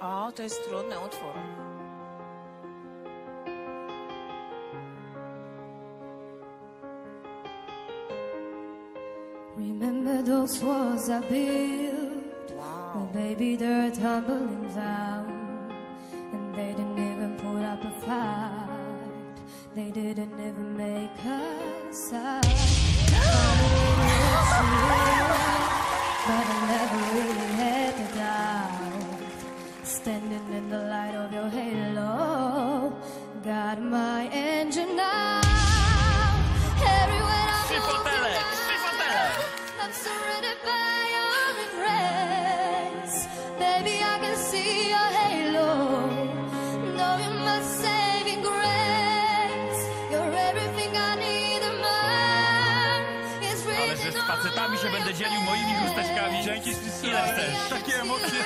O, to jest trudny utwór. Remember those walls I built? Well, baby, they're tumbling down. And they didn't even put up a fight. They didn't even make a sound. But I never really had the doubt. Standing in the light of your halo, got my engine out. Everywhere I Trzy fotele! I'm surrounded by your embrace. Baby, I can see your halo. Know you're my saving grace. You're everything I need and more. It's Ale że z facetami się będę dzielił moimi chusteczkami. Dzięki, Ile chcesz? takie emocje.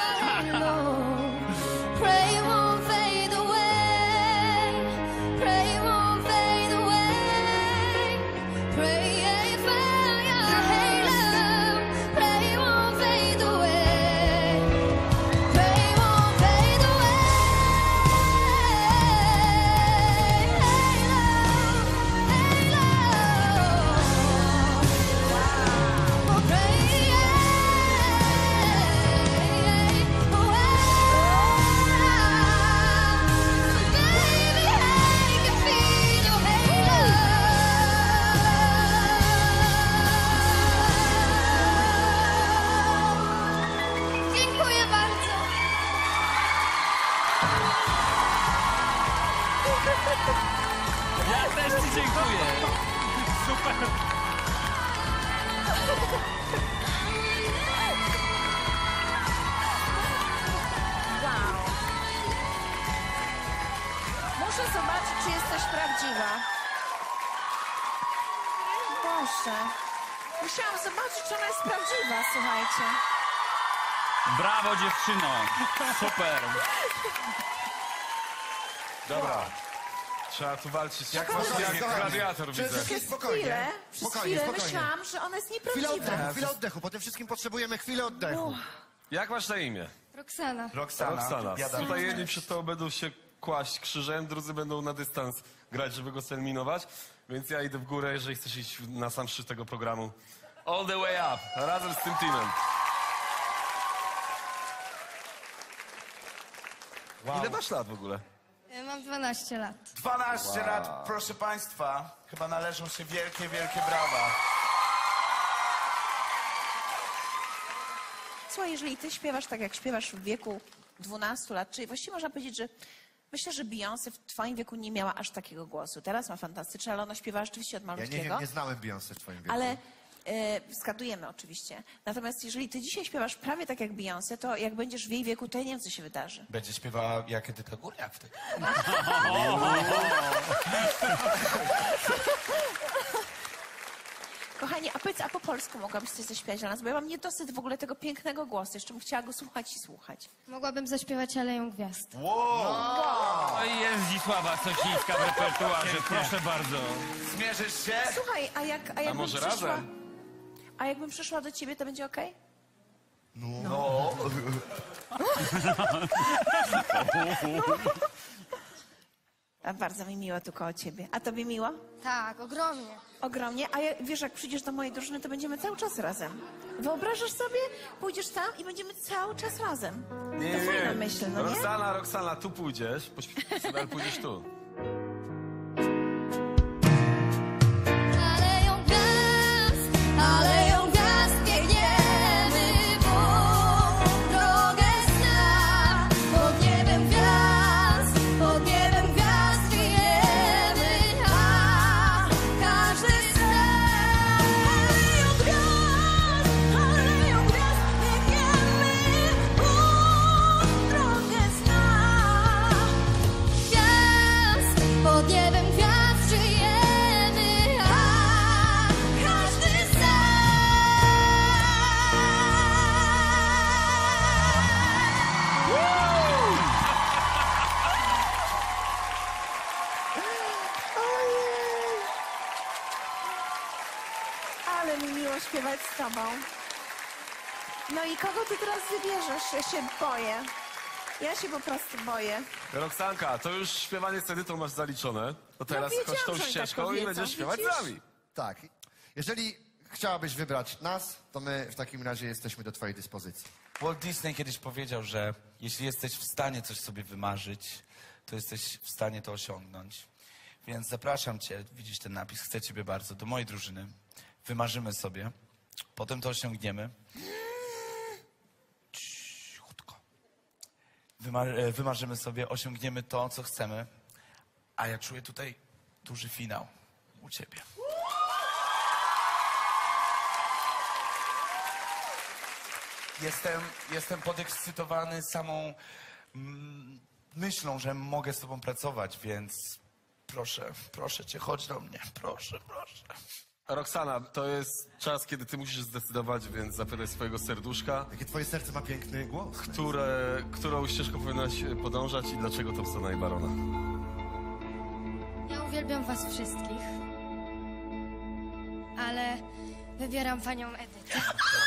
Pray it won't fade away. Pray it won't fade away. Pray for your halo. Pray it won't fade away. Pray it won't fade away. Halo, halo. Oh, pray. Dziękuję bardzo. Ja też ci dziękuję. Super. Wow. Muszę zobaczyć, czy jesteś prawdziwa. Boże. Musiałam zobaczyć, czy ona jest prawdziwa, słuchajcie. Brawo, dziewczyno. Super. Dobra. Trzeba tu walczyć. Jak Spokojnie, gladiator, widzę. Spokojnie, Przez spokojnie, chwilę spokojnie. myślałam, że ona jest Chwilę nieprawdziwa. oddechu, po tym wszystkim potrzebujemy chwilę oddechu. Jak masz na imię? Roxana. Roxana. Biada. Tutaj jedni przed tobą będą się kłaść krzyżem, drudzy będą na dystans grać, żeby go selminować. Więc ja idę w górę, jeżeli chcesz iść na sam szczyt tego programu. All the way up, razem z tym teamem. Ile masz lat w ogóle? Mam 12 lat. 12 lat, proszę państwa. Chyba należą się wielkie, wielkie brawa. Słuchaj, jeżeli ty śpiewasz tak, jak śpiewasz w wieku 12 lat, czyli właściwie można powiedzieć, że myślę, że Beyoncé w twoim wieku nie miała aż takiego głosu. Teraz ma fantastyczne, ale ona śpiewała rzeczywiście od Ja malutkiego. nie znałem Beyoncé w twoim wieku. Ale zgadujemy oczywiście. Natomiast jeżeli ty dzisiaj śpiewasz prawie tak jak Beyoncé, to jak będziesz w jej wieku, to ja nie wiem, co się wydarzy. Będzie śpiewała jak Edyta Górniak wtedy. Kochani, a powiedz, a po polsku mogłabyś coś zaśpiewać dla nas? Bo ja mam niedosyt w ogóle tego pięknego głosu. Jeszcze bym chciała go słuchać i słuchać. Mogłabym zaśpiewać Aleją Gwiazd. No i jest Zdzisława Sosińska w repertuarze, proszę bardzo. Zmierzysz się? Słuchaj, a jakbym może przyszła... razem? A jakbym przyszła do ciebie, to będzie okej? No. A bardzo mi miło tu koło ciebie. A tobie miło? Tak, ogromnie. Ogromnie. A wiesz, jak przyjdziesz do mojej drużyny, to będziemy cały czas razem. Wyobrażasz sobie? Pójdziesz tam i będziemy cały czas razem. To fajna myśl, no nie? Roxana, tu pójdziesz, ale pójdziesz tu. Aleją gwiazd biegniemy, bo drogę zna. Pod niebem gwiazd biegniemy, a każdy zna. Aleją gwiazd biegniemy, bo drogę zna. Gwiazd, pod niebem gwiazd żyjemy, a każdy zna. Ale mi miło śpiewać z tobą. No i kogo ty teraz wybierzesz? Ja się boję. Ja się po prostu boję. Roxanka, to już śpiewanie z Edytą masz zaliczone. To teraz wiedziałam, chodź tą że oni tak ścieżką i powiedzą, będziesz śpiewać widzisz? z nami. Tak. Jeżeli chciałabyś wybrać nas, to my w takim razie jesteśmy do twojej dyspozycji. Walt Disney kiedyś powiedział, że jeśli jesteś w stanie coś sobie wymarzyć, to jesteś w stanie to osiągnąć. Więc zapraszam cię, widzisz ten napis, chcę ciebie bardzo, do mojej drużyny. Wymarzymy sobie, potem to osiągniemy. Cichutko. Wymarzymy sobie, osiągniemy to, co chcemy, a ja czuję tutaj duży finał u ciebie. Jestem podekscytowany samą myślą, że mogę z tobą pracować, więc proszę cię, chodź do mnie, proszę. Roxana, to jest czas, kiedy ty musisz zdecydować, więc zapytaj swojego serduszka, Jakie twoje serce ma piękny głos. którą ścieżką powinnaś podążać i dlaczego Thompsona i Barona. Ja uwielbiam was wszystkich, ale wybieram panią Edytę.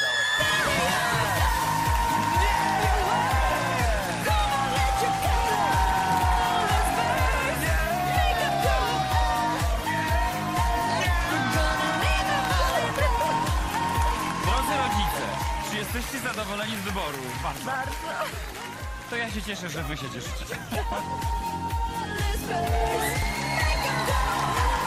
Drodzy rodzice, czy jesteście zadowoleni z wyboru? Bardzo. To ja się cieszę, że wy się cieszycie. This place, make 'em go.